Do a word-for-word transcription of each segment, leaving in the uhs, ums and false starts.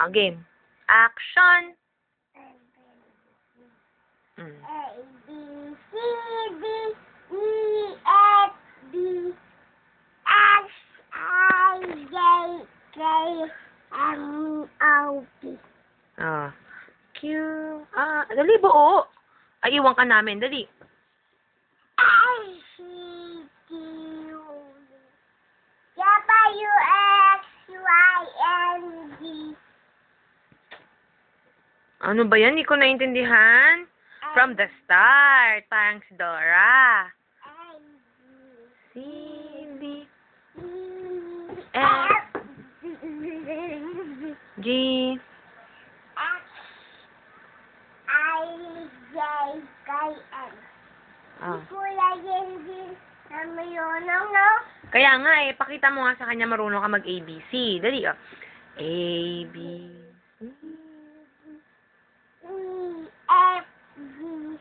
Ah, game. Action! Mm. A, B, C, D, E, F, D, X, I, J, K, M, O, P. Ah. Q. Ah, dali buo. Ay, iwan ka namin. Dali. I, C, Q, W, X, Y, and Z. Ano ba yan? Hindi ko naintindihan. From the start. Parang si Dora. C, D, F, G. X, I, J, K, L. Ah. Kuya Jenny, naman yun, no? Kaya nga eh, pakita mo nga sa kanya marunong ka mag-A B C. Dali, oh. A, B, C. E, F, G,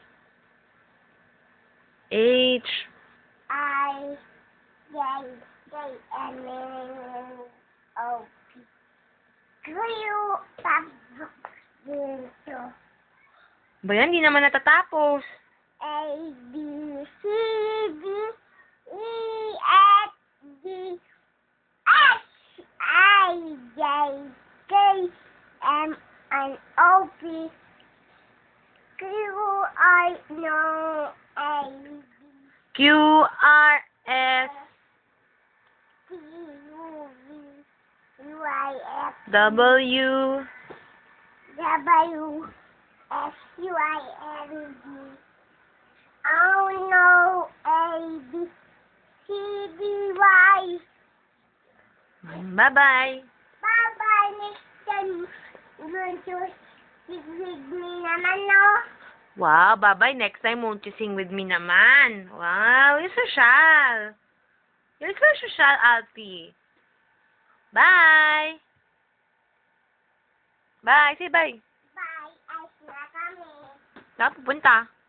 H. I, J, K, L, O, P. Q, dito. Ba yan? Hindi naman natatapos. A, B, C, D, E, F, G, H, I, J, K, M, N, O, P, Q, R, no, A, Q, R, S, T, U, V, Y, F, W, W, X, Y, and Z. Oh no, A, B, C, D, Y. Bye-bye. Bye-bye, next time. Going to speak with me naman, no? Wow, bye-bye. Next time, won't you sing with me naman? Wow, you're social. You're so social, Alfie. Bye. Bye. Say bye. Bye, ayos na kami. Saan pupunta?